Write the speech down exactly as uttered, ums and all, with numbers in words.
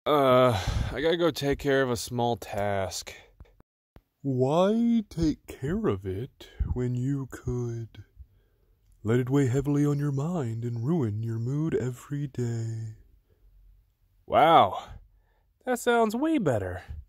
Uh, I gotta go take care of a small task. Why take care of it when you could let it weigh heavily on your mind and ruin your mood every day? Wow, that sounds way better.